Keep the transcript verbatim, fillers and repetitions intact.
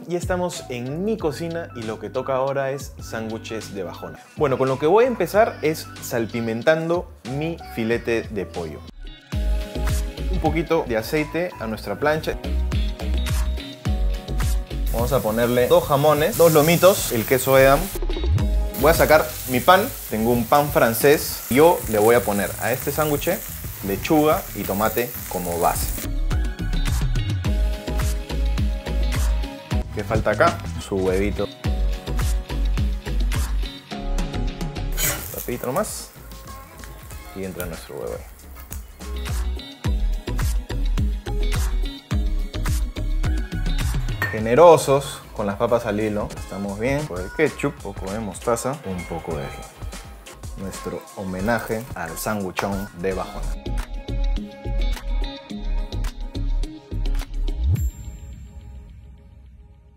Ya estamos en mi cocina y lo que toca ahora es sándwiches de bajona. Bueno, con lo que voy a empezar es salpimentando mi filete de pollo. Un poquito de aceite a nuestra plancha. Vamos a ponerle dos jamones, dos lomitos, el queso Edam. Voy a sacar mi pan, tengo un pan francés. Yo le voy a poner a este sándwich lechuga y tomate como base. ¿Qué falta acá? Su huevito. Rapidito nomás. Y entra nuestro huevo ahí. Generosos con las papas al hilo. Estamos bien. Por el ketchup, un poco de mostaza, un poco de ají. Nuestro homenaje al sanguchón de bajona.